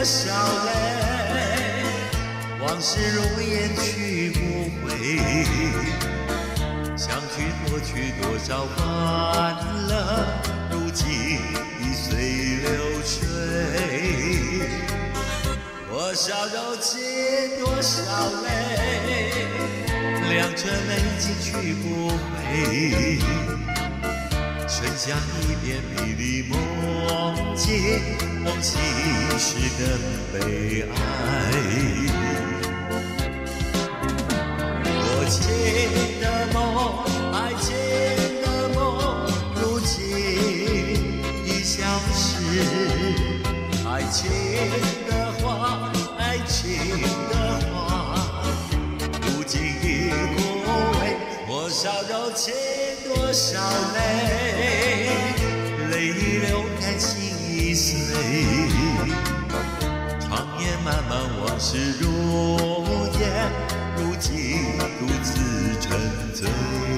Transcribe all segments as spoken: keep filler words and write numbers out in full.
少泪，往事容颜去不回。想去夺去多少欢乐，如今已随流水。多少柔情，多少泪，两者泪尽去不回。剩下一片迷离梦境，梦醒时的悲哀。多情的梦，爱情的梦，如今已消失。爱情的花，爱情的花，如今已枯萎。多少柔情，多少泪，泪已流干，心已碎。长夜漫漫，往事如烟，如今独自沉醉。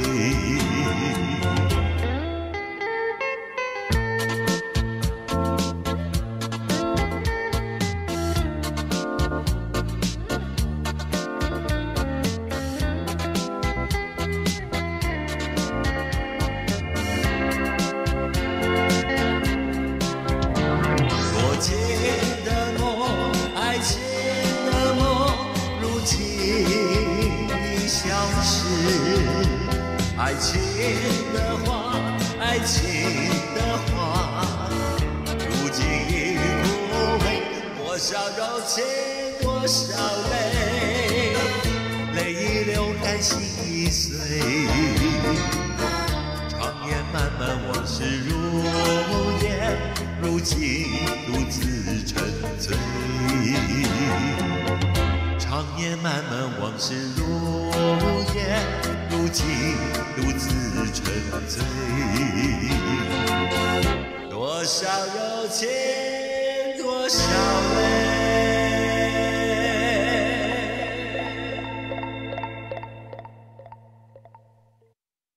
爱情的花，爱情的花，如今已枯萎。多少柔情，多少泪，泪已流干，心已碎。长夜漫漫，往事如烟，如今独自沉醉。长夜漫漫，往事如烟，如今独自沉醉。多少柔情，多少